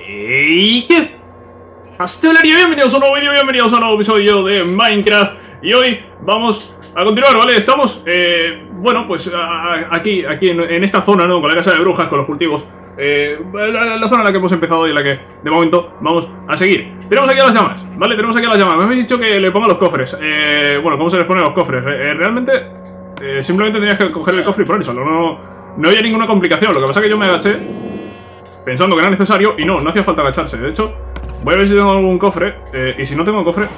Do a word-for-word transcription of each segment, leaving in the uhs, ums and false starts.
¡Hey! ¡Pastelería! Bienvenidos a un nuevo vídeo, bienvenidos a un nuevo episodio de Minecraft. Y hoy vamos a continuar, ¿vale? Estamos, eh, bueno, pues a, aquí, aquí en, en esta zona, ¿no? Con la casa de brujas, con los cultivos. Eh, la, la zona en la que hemos empezado y en la que, de momento, vamos a seguir. Tenemos aquí a las llamas, ¿vale? Tenemos aquí a las llamas. Me habéis dicho que le ponga los cofres. Eh, bueno, ¿cómo se les pone los cofres? Eh, realmente, eh, simplemente tenías que coger el cofre y ponérselo. No, no había ninguna complicación. Lo que pasa es que yo me agaché pensando que era necesario y no, no hacía falta agacharse. De hecho, voy a ver si tengo algún cofre. Eh, y si no tengo cofre...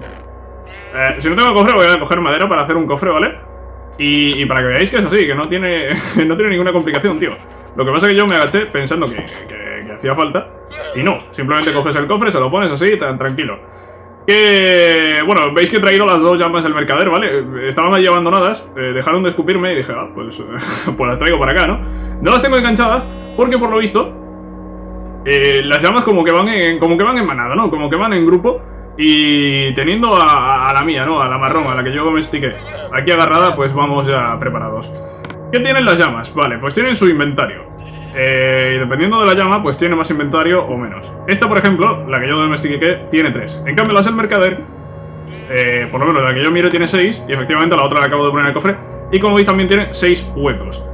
Eh, si no tengo cofre voy a coger madera para hacer un cofre, ¿vale? Y, y para que veáis que es así, que no tiene, no tiene ninguna complicación, tío. Lo que pasa es que yo me agaché pensando que, que, que hacía falta. Y no, simplemente coges el cofre, se lo pones así, tan tranquilo. Que... bueno, veis que he traído las dos llamas del mercader, ¿vale? Estaban allí abandonadas, eh, dejaron de escupirme y dije, ah, pues, pues las traigo para acá, ¿no? No las tengo enganchadas porque por lo visto eh, las llamas como que van en, como que van en manada, ¿no? Como que van en grupo. Y teniendo a, a la mía, ¿no? A la marrón, a la que yo domestiqué aquí agarrada, pues vamos ya preparados. ¿Qué tienen las llamas? Vale, pues tienen su inventario. Eh, y dependiendo de la llama, pues tiene más inventario o menos. Esta, por ejemplo, la que yo domestiqué, tiene tres. En cambio, las del mercader, eh, por lo menos la que yo miro tiene seis. Y efectivamente la otra la acabo de poner en el cofre. Y como veis también tiene seis huecos.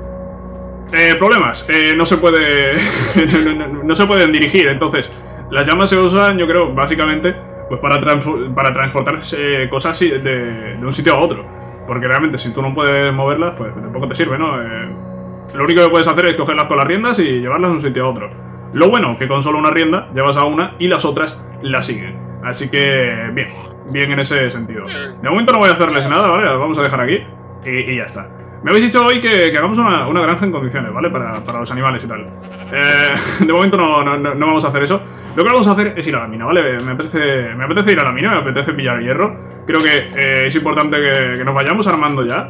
Eh, problemas, eh, no se puede... no, no, no se pueden dirigir, entonces... Las llamas se usan, yo creo, básicamente, pues para, trans para transportar eh, cosas de, de un sitio a otro. Porque realmente si tú no puedes moverlas, pues tampoco te sirve, ¿no? Eh, lo único que puedes hacer es cogerlas con las riendas y llevarlas de un sitio a otro. Lo bueno, que con solo una rienda llevas a una y las otras las siguen. Así que, bien, bien en ese sentido. De momento no voy a hacerles nada, ¿vale? Las vamos a dejar aquí y, y ya está. Me habéis dicho hoy que, que hagamos una, una granja en condiciones, ¿vale? Para, para los animales y tal. Eh, de momento no, no, no vamos a hacer eso. Lo que vamos a hacer es ir a la mina, ¿vale? Me apetece, me apetece ir a la mina, me apetece pillar hierro. Creo que eh, es importante que, que nos vayamos armando ya.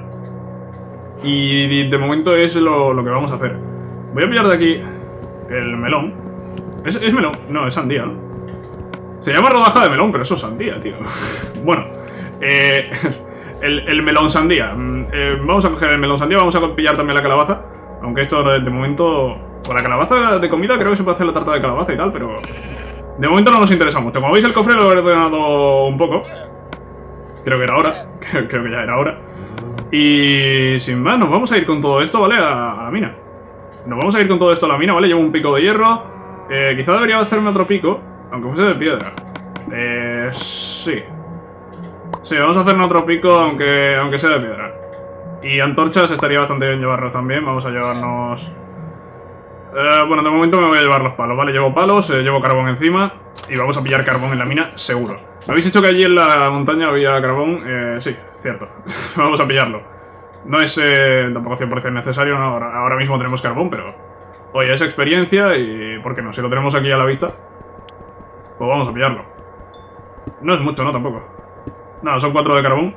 Y de momento es lo, lo que vamos a hacer. Voy a pillar de aquí el melón. ¿Es, es melón? No, es sandía, ¿no? Se llama rodaja de melón, pero eso es sandía, tío. Bueno, eh... El, el melón sandía. Eh, vamos a coger el melón sandía, vamos a pillar también la calabaza. Aunque esto de, de momento... Con la calabaza de comida creo que se puede hacer la tarta de calabaza y tal, pero... De momento no nos interesa mucho. Como veis el cofre lo he ordenado un poco. Creo que era hora. Creo que ya era hora. Y sin más, nos vamos a ir con todo esto, ¿vale? A, a la mina. Nos vamos a ir con todo esto a la mina, ¿vale? Llevo un pico de hierro. Eh, quizá debería hacerme otro pico, aunque fuese de piedra. Eh... Sí. Sí, vamos a hacer otro pico, aunque, aunque sea de piedra. Y antorchas estaría bastante bien llevarnos también. Vamos a llevarnos... Eh, bueno, de momento me voy a llevar los palos, ¿vale? Llevo palos, eh, llevo carbón encima. Y vamos a pillar carbón en la mina, seguro. Me habéis dicho que allí en la montaña había carbón. Eh, sí, cierto. Vamos a pillarlo. No es eh, tampoco cien por cien necesario, ¿no? Ahora, ahora mismo tenemos carbón, pero... Oye, es experiencia y... ¿por qué no? Si lo tenemos aquí a la vista, pues vamos a pillarlo. No es mucho, ¿no? Tampoco. No, son cuatro de carbón.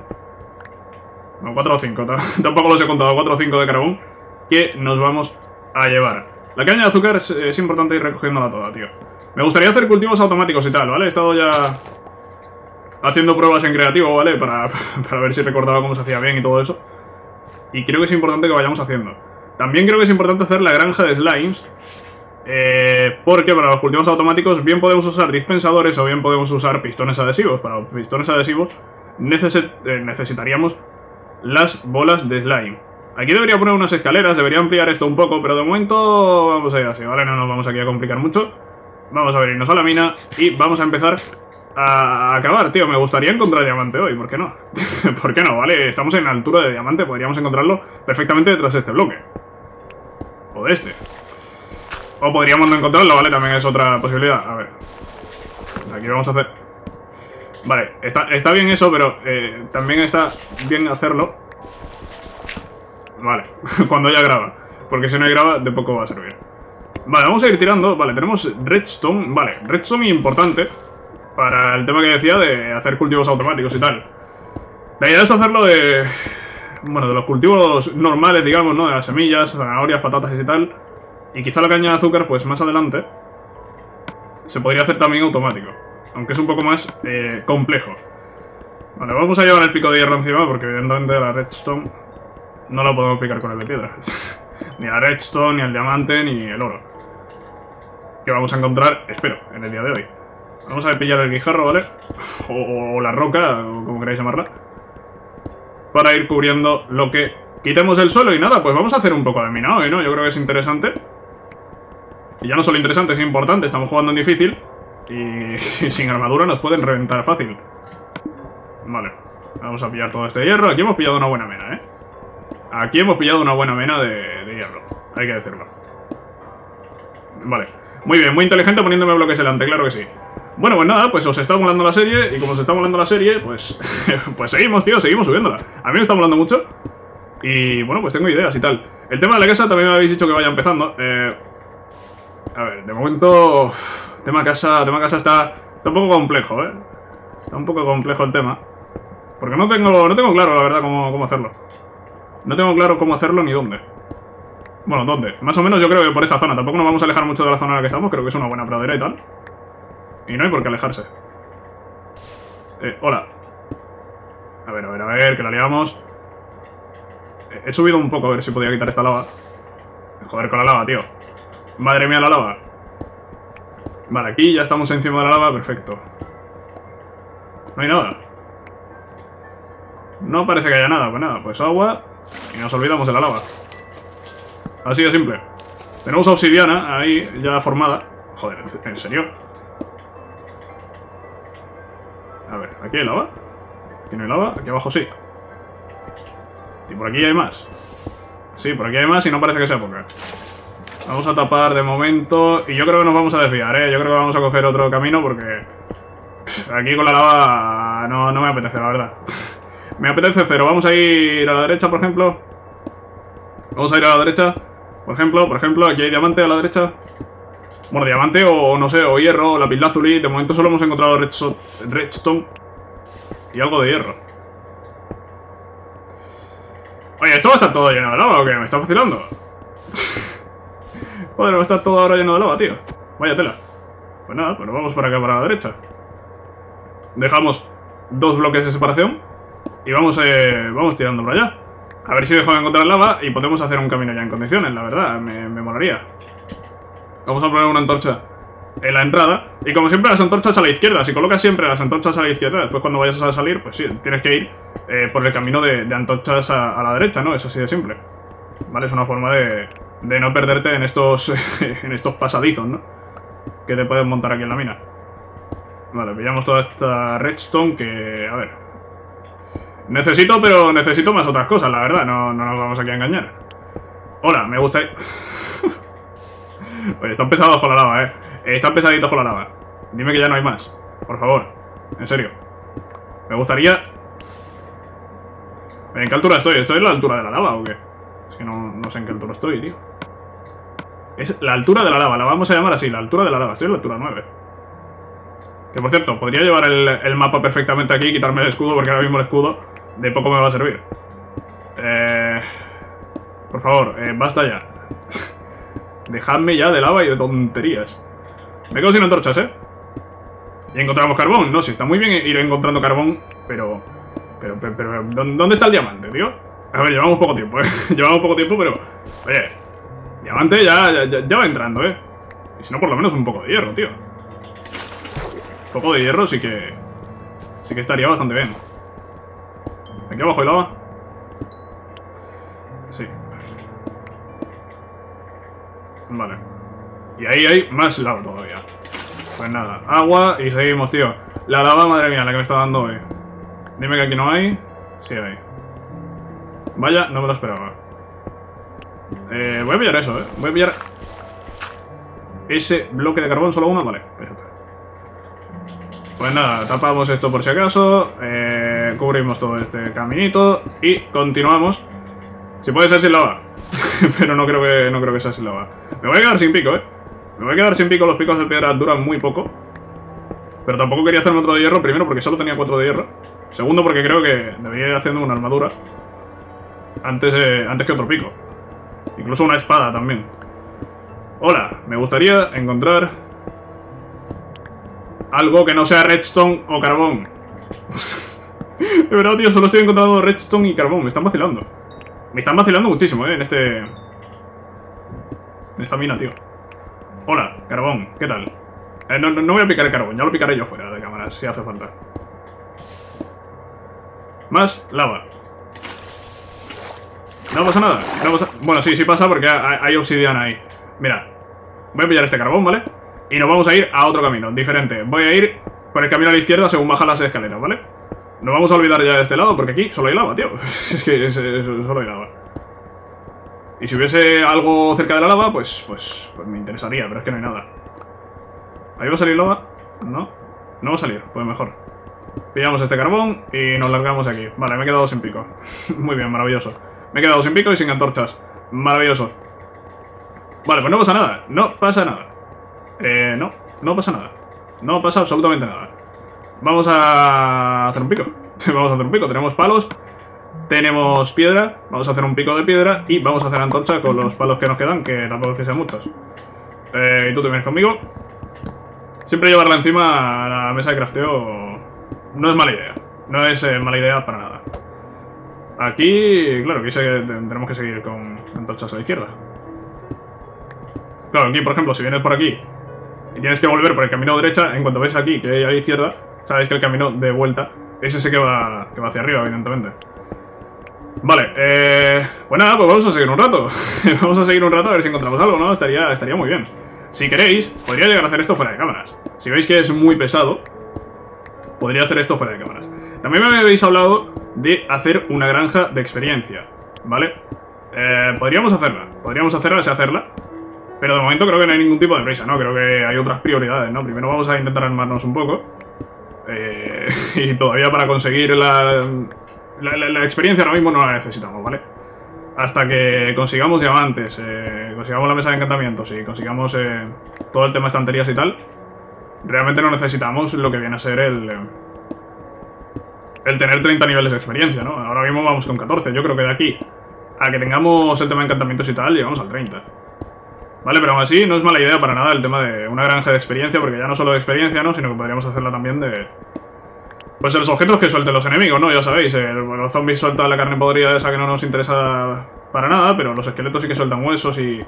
No, cuatro o cinco. Tampoco los he contado. cuatro o cinco de carbón que nos vamos a llevar. La caña de azúcar es, es importante ir recogiéndola toda, tío. Me gustaría hacer cultivos automáticos y tal, ¿vale? He estado ya haciendo pruebas en creativo, ¿vale? Para, para ver si recordaba cómo se hacía bien y todo eso. Y creo que es importante que vayamos haciendo. También creo que es importante hacer la granja de slimes. Eh, porque para los cultivos automáticos bien podemos usar dispensadores o bien podemos usar pistones adhesivos. Para los pistones adhesivos neces eh, necesitaríamos las bolas de slime. Aquí debería poner unas escaleras, debería ampliar esto un poco, pero de momento vamos a ir así, ¿vale? No nos vamos aquí a complicar mucho. Vamos a venirnos a la mina y vamos a empezar a acabar, tío. Me gustaría encontrar diamante hoy, ¿por qué no? ¿Por qué no, vale? Estamos en altura de diamante, podríamos encontrarlo perfectamente detrás de este bloque. O de este. O podríamos no encontrarlo, ¿vale? También es otra posibilidad. A ver. Aquí vamos a hacer... Vale, está, está bien eso, pero eh, también está bien hacerlo. Vale, cuando ya graba. Porque si no hay graba, de poco va a servir. Vale, vamos a ir tirando. Vale, tenemos redstone. Vale, redstone importante para el tema que decía de hacer cultivos automáticos y tal. La idea es hacerlo de... Bueno, de los cultivos normales, digamos, ¿no? De las semillas, zanahorias, patatas y tal. Y quizá la caña de azúcar, pues más adelante se podría hacer también automático, aunque es un poco más eh, complejo. Vale, vamos a llevar el pico de hierro encima, porque evidentemente la redstone no lo podemos picar con el de piedra. Ni la redstone, ni el diamante, ni el oro. que vamos a encontrar, espero, en el día de hoy. Vamos a pillar el guijarro, ¿vale? O, o la roca, o como queráis llamarla. Para ir cubriendo lo que quitemos del suelo. Y nada, pues vamos a hacer un poco de minado, ¿no? Yo creo que es interesante. Y ya no solo interesante, es importante. Estamos jugando en difícil. Y, y sin armadura nos pueden reventar fácil. Vale. Vamos a pillar todo este hierro. Aquí hemos pillado una buena mena, ¿eh? Aquí hemos pillado una buena mena de, de hierro. Hay que decirlo. Vale. Muy bien, muy inteligente poniéndome bloques delante, claro que sí. Bueno, pues nada, pues os está molando la serie. Y como os está molando la serie, pues pues seguimos, tío, seguimos subiéndola. A mí me está molando mucho. Y bueno, pues tengo ideas y tal. El tema de la casa también me habéis dicho que vaya empezando. eh, A ver, de momento uf, Tema casa, tema casa está, está un poco complejo, eh Está un poco complejo el tema. Porque no tengo, no tengo claro, la verdad, cómo, cómo hacerlo. No tengo claro cómo hacerlo ni dónde. Bueno, ¿dónde? Más o menos yo creo que por esta zona. Tampoco nos vamos a alejar mucho de la zona en la que estamos. Creo que es una buena pradera y tal. Y no hay por qué alejarse. Eh, hola. A ver, a ver, a ver, que la liamos. Eh, he subido un poco a ver si podía quitar esta lava. Joder con la lava, tío. Madre mía, la lava. Vale, aquí ya estamos encima de la lava, perfecto. No hay nada. No parece que haya nada, pues nada, pues agua. Y nos olvidamos de la lava. Así de simple. Tenemos obsidiana ahí ya formada. Joder, ¿en serio? A ver, ¿aquí hay lava? ¿Aquí no hay lava? Aquí abajo sí. Y por aquí hay más. Sí, por aquí hay más y no parece que sea poca. Vamos a tapar de momento. Y yo creo que nos vamos a desviar, ¿eh? Yo creo que vamos a coger otro camino porque pff, aquí con la lava no, no me apetece, la verdad. Me apetece cero. Vamos a ir a la derecha, por ejemplo. Vamos a ir a la derecha. Por ejemplo, por ejemplo, aquí hay diamante a la derecha. Bueno, diamante o no sé, o hierro, o lapislázuli. De momento solo hemos encontrado redstone, redstone y algo de hierro. Oye, ¿esto va a estar todo lleno de lava o qué? ¿Me está vacilando? Joder, va a estar todo ahora lleno de lava, tío. Vaya tela. Pues nada, pues nos vamos para acá, para la derecha. Dejamos dos bloques de separación y vamos, eh, vamos tirando para allá. A ver si dejo de encontrar lava y podemos hacer un camino ya en condiciones, la verdad, me, me molaría. Vamos a poner una antorcha en la entrada. Y como siempre, las antorchas a la izquierda. Si colocas siempre las antorchas a la izquierda, después cuando vayas a salir, pues sí, tienes que ir eh, por el camino de, de antorchas a, a la derecha, ¿no? Es así de simple. Vale, es una forma de, de no perderte en estos, en estos pasadizos, ¿no? Que te puedes montar aquí en la mina. Vale, pillamos toda esta redstone que... A ver... Necesito, pero necesito más otras cosas, la verdad. No, no nos vamos aquí a engañar. Hola, me gusta... Oye, están pesados con la lava, eh. Están pesaditos con la lava. Dime que ya no hay más, por favor. En serio. Me gustaría... ¿En qué altura estoy? ¿Estoy en la altura de la lava o qué? Es que no, no sé en qué altura estoy, tío. Es la altura de la lava, la vamos a llamar así, la altura de la lava. Estoy en la altura nueve. Que por cierto, podría llevar el, el mapa perfectamente aquí y quitarme el escudo, porque ahora mismo el escudo de poco me va a servir. Eh... Por favor, eh, basta ya. Dejadme ya de lava y de tonterías. Me quedo sin antorchas, ¿eh? Y encontramos carbón. No, sí, está muy bien ir encontrando carbón, pero... Pero, pero, pero... ¿Dónde está el diamante, tío? A ver, llevamos poco tiempo, ¿eh? Llevamos poco tiempo, pero... Oye, diamante ya, ya, ya va entrando, ¿eh? Y si no, por lo menos un poco de hierro, tío. Un poco de hierro sí que... Sí que estaría bastante bien. ¿Aquí abajo hay lava? Sí. Vale. Y ahí hay más lava todavía. Pues nada, agua y seguimos, tío. La lava, madre mía, la que me está dando hoy. Dime que aquí no hay. Sí hay. Vaya, no me lo esperaba. Eh, voy a pillar eso, eh. Voy a pillar ese bloque de carbón, solo uno, vale. Perfecto. Pues nada, tapamos esto por si acaso. Eh, cubrimos todo este caminito y continuamos. Si puede ser sin lava. Pero no creo que no creo que sea sin lava. Me voy a quedar sin pico, eh. Me voy a quedar sin pico, los picos de piedra duran muy poco. Pero tampoco quería hacerme otro de hierro, primero porque solo tenía cuatro de hierro. Segundo porque creo que debería ir haciendo una armadura Antes, eh, antes que otro pico. Incluso una espada también. Hola, me gustaría encontrar algo que no sea redstone o carbón. De verdad, tío, solo estoy encontrando redstone y carbón. Me están vacilando. Me están vacilando muchísimo, eh, en este... En esta mina, tío. Hola. Carbón, ¿qué tal? Eh, no, no, no voy a picar el carbón, ya lo picaré yo fuera de cámara, si hace falta. Más lava. No pasa nada, no pasa... Bueno, sí, sí pasa porque hay, hay obsidiana ahí. Mira, voy a pillar este carbón, ¿vale? Y nos vamos a ir a otro camino, diferente. Voy a ir por el camino a la izquierda según bajan las escaleras, ¿vale? Nos vamos a olvidar ya de este lado porque aquí solo hay lava, tío. Es que es, es, solo hay lava. Y si hubiese algo cerca de la lava, pues, pues, pues me interesaría, pero es que no hay nada. ¿Ahí va a salir lava? No, no va a salir, pues mejor. Pillamos este carbón y nos largamos aquí. Vale, me he quedado sin pico. Muy bien, maravilloso. Me he quedado sin pico y sin antorchas. Maravilloso. Vale, pues no pasa nada, no pasa nada. Eh, no, no pasa nada. No pasa absolutamente nada. Vamos a hacer un pico. Vamos a hacer un pico, tenemos palos. Tenemos piedra, vamos a hacer un pico de piedra y vamos a hacer antorcha con los palos que nos quedan, que tampoco es que sean muchos. Eh, y tú te vienes conmigo. Siempre llevarla encima a la mesa de crafteo no es mala idea. No es eh, mala idea para nada. Aquí, claro, aquí se, tenemos que seguir con antorchas a la izquierda. Claro, aquí, por ejemplo, si vienes por aquí y tienes que volver por el camino derecha, en cuanto ves aquí que hay a la izquierda, sabéis que el camino de vuelta es ese que va, que va hacia arriba, evidentemente. Vale, eh... pues nada, pues vamos a seguir un rato. Vamos a seguir un rato a ver si encontramos algo, ¿no? Estaría, estaría muy bien. Si queréis, podría llegar a hacer esto fuera de cámaras. Si veis que es muy pesado, podría hacer esto fuera de cámaras. También me habéis hablado de hacer una granja de experiencia, ¿vale? Eh, podríamos hacerla, podríamos hacerla, sé hacerla. Pero de momento creo que no hay ningún tipo de prisa, ¿no? Creo que hay otras prioridades, ¿no? Primero vamos a intentar armarnos un poco. Eh, y todavía para conseguir la... La, la, la experiencia ahora mismo no la necesitamos, ¿vale? Hasta que consigamos diamantes, eh, consigamos la mesa de encantamientos y consigamos eh, todo el tema de estanterías y tal, realmente no necesitamos lo que viene a ser el, eh, el tener treinta niveles de experiencia, ¿no? Ahora mismo vamos con catorce, yo creo que de aquí a que tengamos el tema de encantamientos y tal, llegamos al treinta. Vale, pero aún así no es mala idea para nada el tema de una granja de experiencia, porque ya no solo de experiencia, ¿no? Sino que podríamos hacerla también de... Pues los objetos que suelten los enemigos, ¿no? Ya sabéis, eh, los zombies sueltan la carne podrida esa que no nos interesa para nada, pero los esqueletos sí que sueltan huesos y...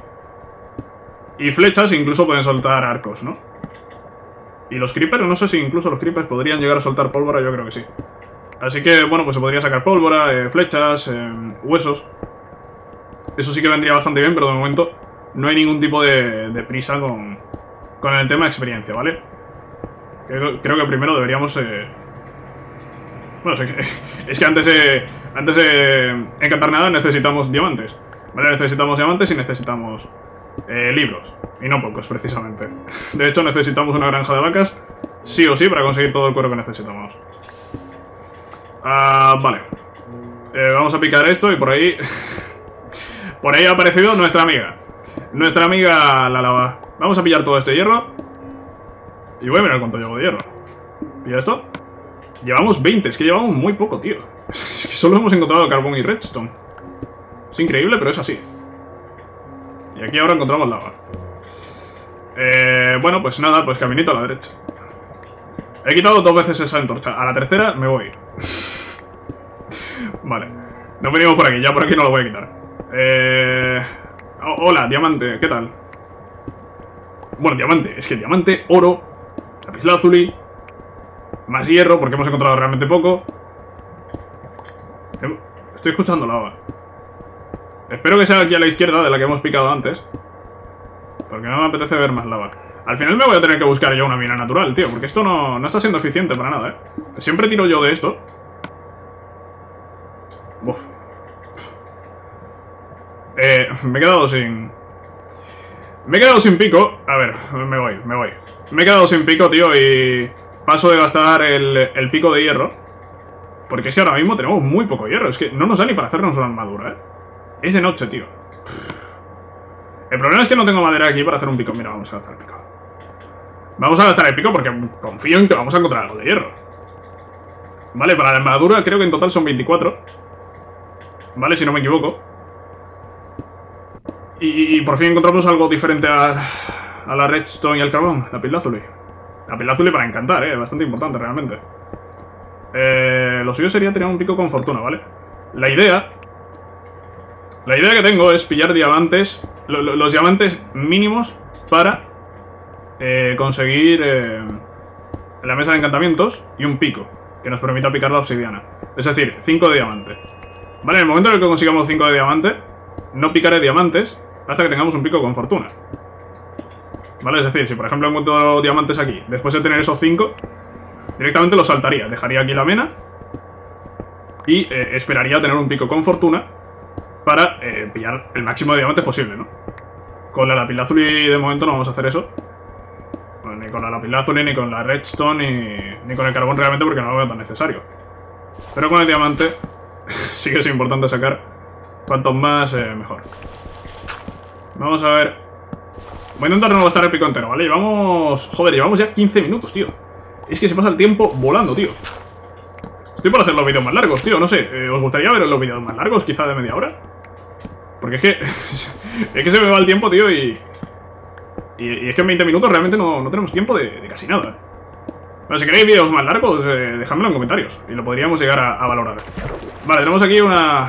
Y flechas, e incluso pueden soltar arcos, ¿no? Y los creepers, no sé si incluso los creepers podrían llegar a soltar pólvora, yo creo que sí. Así que, bueno, pues se podría sacar pólvora, eh, flechas, eh, huesos. Eso sí que vendría bastante bien, pero de momento no hay ningún tipo de, de prisa con, con el tema de experiencia, ¿vale? Creo, creo que primero deberíamos... Eh, Bueno, es que antes de, antes de encantar nada necesitamos diamantes, ¿vale? Necesitamos diamantes y necesitamos eh, libros, y no pocos, precisamente. De hecho, necesitamos una granja de vacas, sí o sí, para conseguir todo el cuero que necesitamos. Ah, vale. Eh, vamos a picar esto y por ahí... por ahí ha aparecido nuestra amiga. Nuestra amiga la lava. Vamos a pillar todo este hierro. Y voy a mirar cuánto llevo de hierro. ¿Pilla esto? Llevamos veinte, es que llevamos muy poco, tío. Es que solo hemos encontrado carbón y redstone. Es increíble, pero es así. Y aquí ahora encontramos lava. Eh, bueno, pues nada, pues caminito a la derecha. He quitado dos veces esa antorcha. A la tercera me voy. Vale. Nos venimos por aquí, ya por aquí no lo voy a quitar. Eh... Oh, hola, diamante, ¿qué tal? Bueno, diamante, es que diamante, oro, lapislázuli, más hierro, porque hemos encontrado realmente poco. Estoy escuchando lava. Espero que sea aquí a la izquierda de la que hemos picado antes, porque no me apetece ver más lava. Al final me voy a tener que buscar yo una mina natural, tío, porque esto no, no está siendo eficiente para nada, ¿eh? Siempre tiro yo de esto. Uf. Eh, me he quedado sin... Me he quedado sin pico. A ver, me voy, me voy. Me he quedado sin pico, tío, y... paso de gastar el, el pico de hierro. Porque es que ahora mismo tenemos muy poco hierro. Es que no nos da ni para hacernos una armadura, ¿eh? Es de noche, tío. El problema es que no tengo madera aquí para hacer un pico. Mira, vamos a gastar el pico. Vamos a gastar el pico porque confío en que vamos a encontrar algo de hierro. Vale, para la armadura creo que en total son veinticuatro. Vale, si no me equivoco. Y, y por fin encontramos algo diferente a, a la redstone y al carbón. La lapislázuli. La lapislázuli para encantar, eh. Bastante importante realmente. Eh, lo suyo sería tener un pico con fortuna, ¿vale? La idea... La idea que tengo es pillar diamantes... Lo, lo, los diamantes mínimos para eh, conseguir eh, la mesa de encantamientos y un pico, que nos permita picar la obsidiana. Es decir, cinco de diamante. Vale, en el momento en el que consigamos cinco de diamante, no picaré diamantes hasta que tengamos un pico con fortuna. Vale, es decir, si por ejemplo encuentro diamantes aquí, después de tener esos cinco, directamente los saltaría. Dejaría aquí la mena y eh, esperaría tener un pico con fortuna para eh, pillar el máximo de diamantes posible, ¿no? Con la lapislázuli de momento no vamos a hacer eso. Bueno, ni con la lapislázuli, ni con la redstone, ni, ni con el carbón realmente, porque no lo veo tan necesario. Pero con el diamante sí que es importante sacar cuantos más, eh, mejor. Vamos a ver. Voy a intentar no gastar el pico entero, ¿vale? Llevamos... Joder, llevamos ya quince minutos, tío. Es que se pasa el tiempo volando, tío. Estoy por hacer los vídeos más largos, tío, no sé. Eh, ¿Os gustaría ver los vídeos más largos, quizá de media hora? Porque es que... es que se me va el tiempo, tío, y... Y, y es que en veinte minutos realmente no, no tenemos tiempo de, de casi nada. Bueno, si queréis vídeos más largos, eh, dejadmelo en comentarios y lo podríamos llegar a, a valorar. Vale, tenemos aquí una...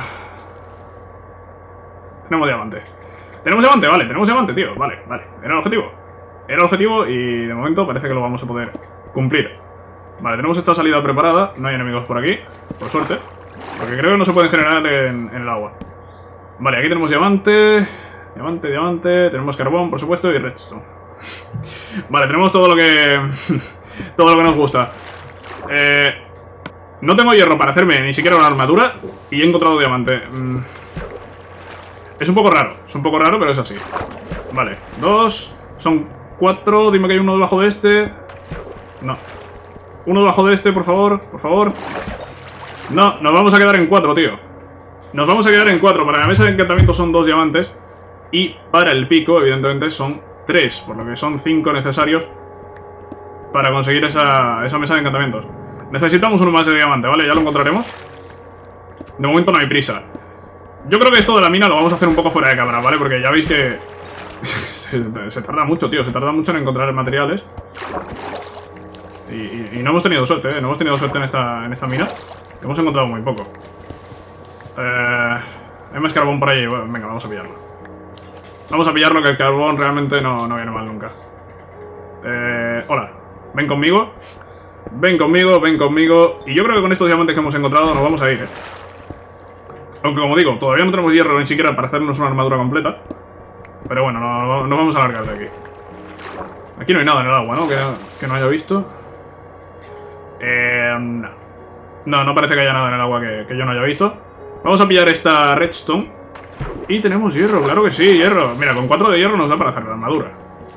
Tenemos diamante. Tenemos diamante, vale, tenemos diamante, tío. Vale, vale, era el objetivo. Era el objetivo y de momento parece que lo vamos a poder cumplir. Vale, tenemos esta salida preparada. No hay enemigos por aquí, por suerte, porque creo que no se pueden generar en, en el agua. Vale, aquí tenemos diamante. Diamante, diamante. Tenemos carbón, por supuesto, y redstone. Vale, tenemos todo lo que... todo lo que nos gusta. Eh... No tengo hierro para hacerme ni siquiera una armadura y he encontrado diamante. Mm. Es un poco raro, es un poco raro, pero es así. Vale, dos. Son cuatro, dime que hay uno debajo de este. No. Uno debajo de este, por favor, por favor. No, nos vamos a quedar en cuatro, tío. Nos vamos a quedar en cuatro. Para la mesa de encantamiento son dos diamantes. Y para el pico, evidentemente, son tres. Por lo que son cinco necesarios para conseguir esa, esa mesa de encantamientos. Necesitamos uno más de diamante, ¿vale? Ya lo encontraremos. De momento no hay prisa. Yo creo que esto de la mina lo vamos a hacer un poco fuera de cámara, ¿vale? Porque ya veis que... se, se tarda mucho, tío. Se tarda mucho en encontrar materiales. Y, y, y no hemos tenido suerte, ¿eh? No hemos tenido suerte en esta, en esta mina. Hemos encontrado muy poco. Eh, hay más carbón por ahí. Bueno, venga, vamos a pillarlo. Vamos a pillarlo, que el carbón realmente no, no viene mal nunca. Eh, hola. Ven conmigo. Ven conmigo, ven conmigo. Y yo creo que con estos diamantes que hemos encontrado nos vamos a ir, ¿eh? Aunque, como digo, todavía no tenemos hierro ni siquiera para hacernos una armadura completa. Pero bueno, no, no vamos a alargar de aquí. Aquí no hay nada en el agua, ¿no? Que, que no haya visto. Eh, no. No, no parece que haya nada en el agua que, que yo no haya visto. Vamos a pillar esta redstone. Y tenemos hierro, claro que sí, hierro. Mira, con cuatro de hierro nos da para hacer la armadura.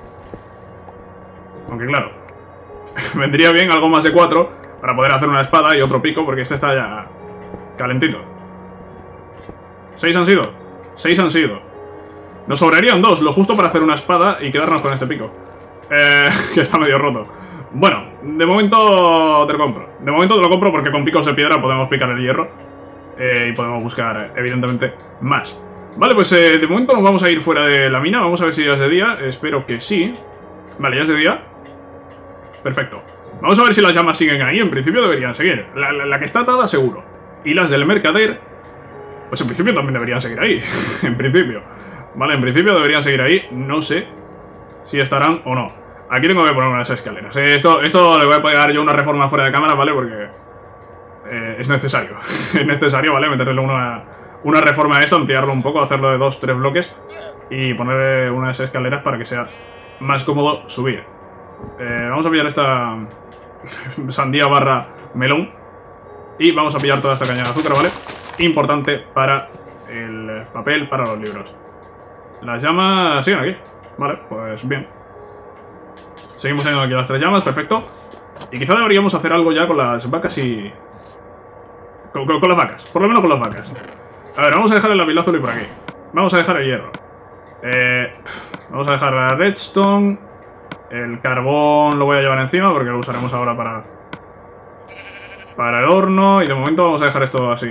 Aunque claro, vendría bien algo más de cuatro para poder hacer una espada y otro pico, porque este está ya calentito. Seis han sido. Seis han sido. Nos sobrarían dos, lo justo para hacer una espada y quedarnos con este pico. Eh, que está medio roto. Bueno, de momento te lo compro. De momento te lo compro porque con picos de piedra podemos picar el hierro. Eh, y podemos buscar, evidentemente, más. Vale, pues eh, de momento nos vamos a ir fuera de la mina. Vamos a ver si ya es de día. Espero que sí. Vale, ya es de día. Perfecto. Vamos a ver si las llamas siguen ahí. En principio deberían seguir. La, la, la que está atada, seguro. Y las del mercader, pues en principio también deberían seguir ahí. En principio. Vale, en principio deberían seguir ahí. No sé si estarán o no. Aquí tengo que poner unas escaleras. Eh, esto, esto le voy a pegar yo una reforma fuera de cámara, ¿vale? Porque eh, es necesario. Es necesario, ¿vale? Meterle una, una reforma a esto, ampliarlo un poco, hacerlo de dos, tres bloques y ponerle unas escaleras para que sea más cómodo subir. Eh, vamos a pillar esta sandía barra melón y vamos a pillar toda esta caña de azúcar, ¿vale? Importante para el papel, para los libros. Las llamas siguen aquí. Vale, pues bien. Seguimos teniendo aquí las tres llamas, perfecto. Y quizá deberíamos hacer algo ya con las vacas y... Con, con, con las vacas, por lo menos con las vacas. A ver, vamos a dejar el lapislázuli por aquí. Vamos a dejar el hierro. Eh, vamos a dejar la redstone. El carbón lo voy a llevar encima porque lo usaremos ahora para... Para el horno. Y de momento vamos a dejar esto así.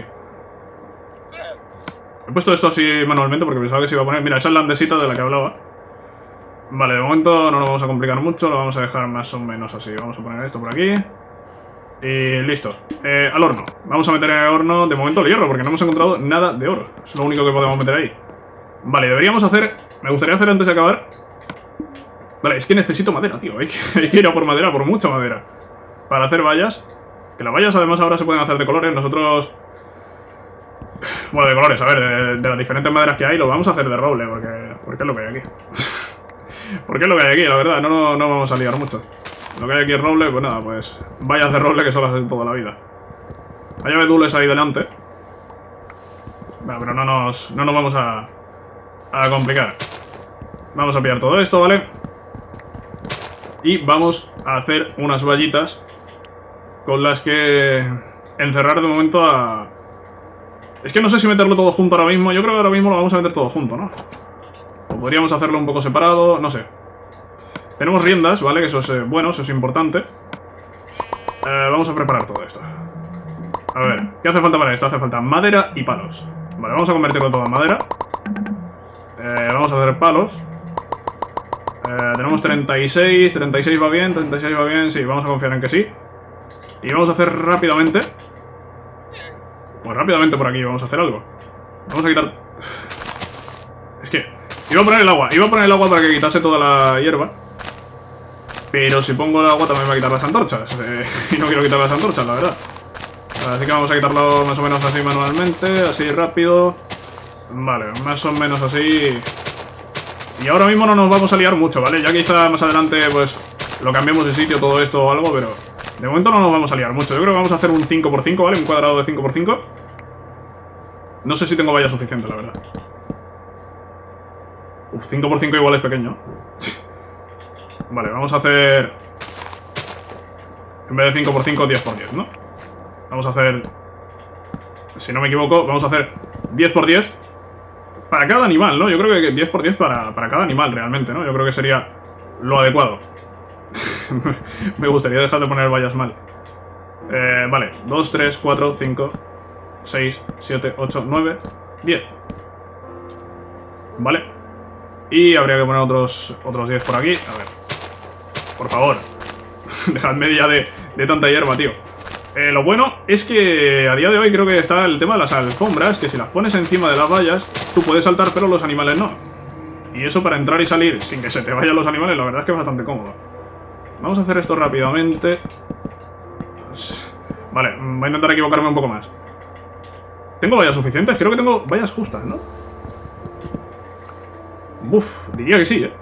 He puesto esto así manualmente porque pensaba que se iba a poner... Mira, esa es la andesita de la que hablaba. Vale, de momento no lo vamos a complicar mucho. Lo vamos a dejar más o menos así. Vamos a poner esto por aquí. Y listo. Eh, al horno. Vamos a meter en el horno de momento el hierro porque no hemos encontrado nada de oro. Es lo único que podemos meter ahí. Vale, deberíamos hacer... Me gustaría hacer antes de acabar... Me Vale, es que necesito madera, tío. Hay que, hay que ir a por madera, por mucha madera. Para hacer vallas. Que las vallas además ahora se pueden hacer de colores. Nosotros... Bueno, de colores, a ver, de, de las diferentes maderas que hay, lo vamos a hacer de roble, porque, porque es lo que hay aquí. Porque es lo que hay aquí, la verdad, no, no, no vamos a liar mucho. Lo que hay aquí es roble, pues nada, pues vallas de roble que son las de toda la vida. Hay abedules ahí delante. Bueno, pero no nos, no nos vamos a, a complicar. Vamos a pillar todo esto, ¿vale? Y vamos a hacer unas vallitas con las que encerrar de momento a... Es que no sé si meterlo todo junto ahora mismo. Yo creo que ahora mismo lo vamos a meter todo junto, ¿no? O podríamos hacerlo un poco separado, no sé. Tenemos riendas, ¿vale? Que eso es eh, bueno, eso es importante. Eh, vamos a preparar todo esto. A ver, ¿qué hace falta para esto? Hace falta madera y palos. Vale, vamos a convertirlo todo en madera. Eh, vamos a hacer palos. Eh, tenemos treinta y seis, treinta y seis va bien, treinta y seis va bien, sí, vamos a confiar en que sí. Y vamos a hacer rápidamente... Pues rápidamente por aquí vamos a hacer algo. Vamos a quitar... Es que... Iba a poner el agua, iba a poner el agua para que quitase toda la hierba. Pero si pongo el agua también me va a quitar las antorchas. Eh, y no quiero quitar las antorchas, la verdad. Así que vamos a quitarlo más o menos así manualmente, así rápido. Vale, más o menos así. Y ahora mismo no nos vamos a liar mucho, ¿vale? Ya quizá más adelante pues lo cambiemos de sitio, todo esto o algo, pero... De momento no nos vamos a liar mucho. Yo creo que vamos a hacer un cinco por cinco, ¿vale? Un cuadrado de cinco por cinco. No sé si tengo valla suficiente, la verdad. Uf, cinco por cinco igual es pequeño. Vale, vamos a hacer... En vez de cinco por cinco, diez por diez, ¿no? Vamos a hacer... Si no me equivoco, vamos a hacer diez por diez para cada animal, ¿no? Yo creo que diez por diez para, para cada animal realmente, ¿no? Yo creo que sería lo adecuado. Me gustaría dejar de poner vallas mal. Eh, vale, dos, tres, cuatro, cinco, seis, siete, ocho, nueve, diez. Vale. Y habría que poner otros otros diez por aquí. A ver. Por favor. Dejadme ya de, de tanta hierba, tío. Eh, lo bueno es que a día de hoy creo que está el tema de las alfombras, que si las pones encima de las vallas, tú puedes saltar, pero los animales no. Y eso para entrar y salir sin que se te vayan los animales, la verdad es que es bastante cómodo. Vamos a hacer esto rápidamente. Vale, voy a intentar equivocarme un poco más. ¿Tengo vallas suficientes? Creo que tengo vallas justas, ¿no? Uf, diría que sí, ¿eh?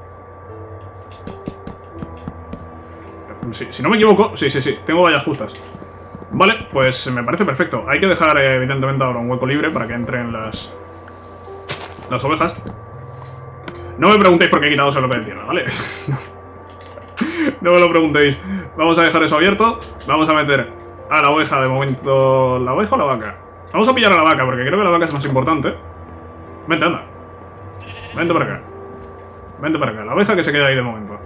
Sí, si no me equivoco, sí, sí, sí, tengo vallas justas. Vale, pues me parece perfecto. Hay que dejar, eh, evidentemente, ahora un hueco libre para que entren las... Las ovejas. No me preguntéis por qué he quitado solo de tierra, ¿vale? No me lo preguntéis. Vamos a dejar eso abierto. Vamos a meter a la oveja de momento... ¿La oveja o la vaca? Vamos a pillar a la vaca, porque creo que la vaca es más importante. Vente, anda. Vente para acá. Vente para acá. La oveja que se queda ahí de momento.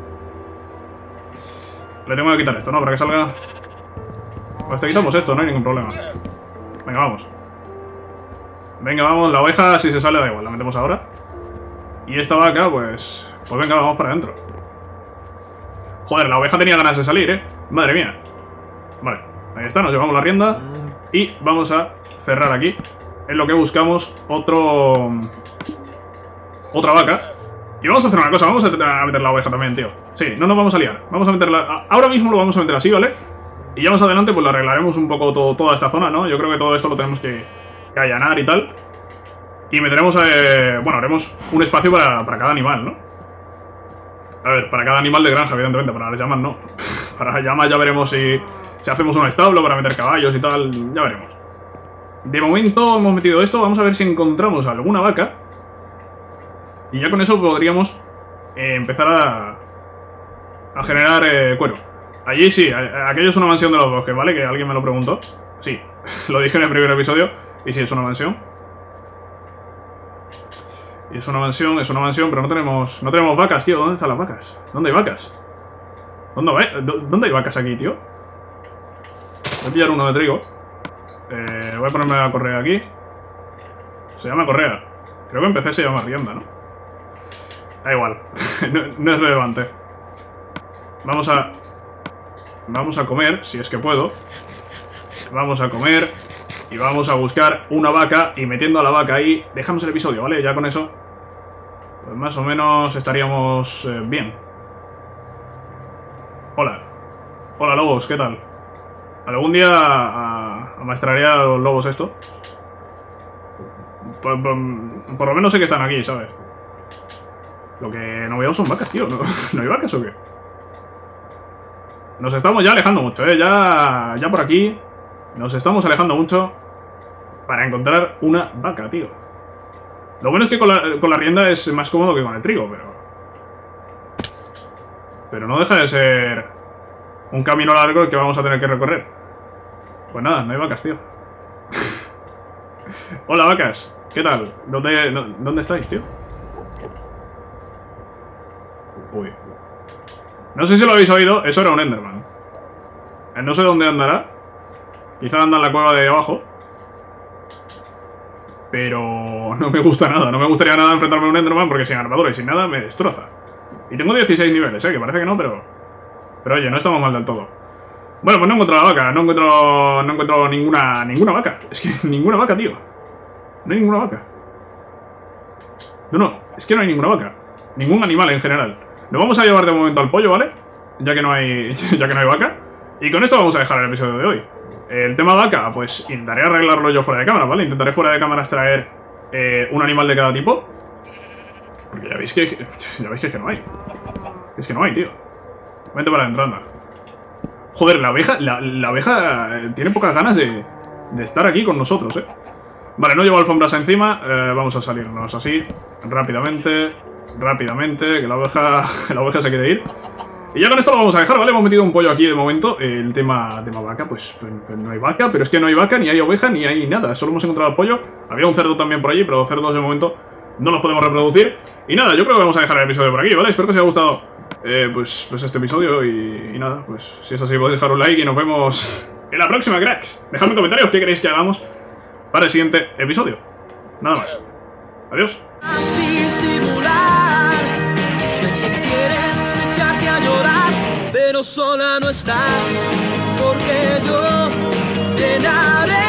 Le tengo que quitar esto, ¿no? Para que salga... Pues te quitamos esto, no hay ningún problema. Venga, vamos. Venga, vamos. La oveja, si se sale, da igual. La metemos ahora. Y esta vaca, pues... Pues venga, vamos para adentro. Joder, la oveja tenía ganas de salir, ¿eh? Madre mía. Vale, ahí está, nos llevamos la rienda. Y vamos a cerrar aquí. En lo que buscamos otro... Otra vaca. Y vamos a hacer una cosa, vamos a meter la oveja también, tío. Sí, no nos vamos a liar. Vamos a meterla... Ahora mismo lo vamos a meter así, ¿vale? Y ya más adelante pues lo arreglaremos un poco todo, toda esta zona, ¿no? Yo creo que todo esto lo tenemos que, que allanar y tal. Y meteremos... Eh... Bueno, haremos un espacio para, para cada animal, ¿no? A ver, para cada animal de granja, evidentemente. Para las llamas no. Para las llamas ya veremos si, si hacemos un establo para meter caballos y tal. Ya veremos. De momento hemos metido esto. Vamos a ver si encontramos alguna vaca. Y ya con eso podríamos eh, empezar a, a generar eh, cuero. Allí sí, a, aquello es una mansión de los bosques, ¿vale? Que alguien me lo preguntó. Sí, lo dije en el primer episodio. Y sí, es una mansión. Y es una mansión, es una mansión, pero no tenemos no tenemos vacas, tío. ¿Dónde están las vacas? ¿Dónde hay vacas? ¿Dónde, va? ¿Dónde hay vacas aquí, tío? Voy a pillar uno de trigo. Eh, voy a ponerme la correa aquí. Se llama correa. Creo que en P C se llama rienda, ¿no? Da igual. no, no es relevante. Vamos a... Vamos a comer, si es que puedo. Vamos a comer... Y vamos a buscar una vaca y metiendo a la vaca ahí, dejamos el episodio, ¿vale? Ya con eso, pues más o menos estaríamos eh, bien. Hola. Hola, lobos, ¿qué tal? ¿Algún día a, amaestraría a los lobos esto? Por, por, por lo menos sé que están aquí, ¿sabes? Lo que no veo son vacas, tío. ¿No, ¿no hay vacas o qué? Nos estamos ya alejando mucho, ¿eh? Ya, ya por aquí nos estamos alejando mucho para encontrar una vaca, tío. Lo bueno es que con la, con la rienda es más cómodo que con el trigo, pero... Pero no deja de ser un camino largo que vamos a tener que recorrer. Pues nada, no hay vacas, tío. Hola, vacas. ¿Qué tal? ¿Dónde, no, ¿Dónde estáis, tío? Uy. No sé si lo habéis oído, eso era un Enderman. No sé dónde andará. Quizá anda en la cueva de abajo. Pero no me gusta nada. No me gustaría nada enfrentarme a un Enderman porque sin armadura y sin nada me destroza. Y tengo dieciséis niveles, eh, que parece que no, pero... Pero oye, no estamos mal del todo. Bueno, pues no encuentro la vaca. No encuentro, no encuentro ninguna, ninguna vaca. Es que ninguna vaca, tío. No hay ninguna vaca. No, no, es que no hay ninguna vaca. Ningún animal en general. Nos vamos a llevar de momento al pollo, ¿vale? Ya que no hay, ya que no hay vaca. Y con esto vamos a dejar el episodio de hoy. El tema vaca, pues intentaré arreglarlo yo fuera de cámara, ¿vale? Intentaré fuera de cámara extraer eh, un animal de cada tipo. Porque ya veis que, ya veis que es que no hay. Es que no hay, tío. Vente para adentro, anda. Joder, la abeja, la, la abeja eh, tiene pocas ganas de, de estar aquí con nosotros, ¿eh? Vale, no llevo alfombras encima. eh, Vamos a salirnos así, rápidamente. Rápidamente, que la oveja, la oveja se quiere ir. Y ya con esto lo vamos a dejar, ¿vale? Hemos metido un pollo aquí de momento. El tema, tema vaca, pues, pues no hay vaca. Pero es que no hay vaca, ni hay oveja, ni hay nada. Solo hemos encontrado pollo. Había un cerdo también por allí, pero los cerdos de momento no los podemos reproducir. Y nada, yo creo que vamos a dejar el episodio por aquí, ¿vale? Espero que os haya gustado eh, pues, pues este episodio. Y, y nada, pues si es así podéis dejar un like y nos vemos en la próxima, cracks. Dejadme en comentarios qué queréis que hagamos para el siguiente episodio. Nada más. Adiós. Pero sola no estás, porque yo llenaré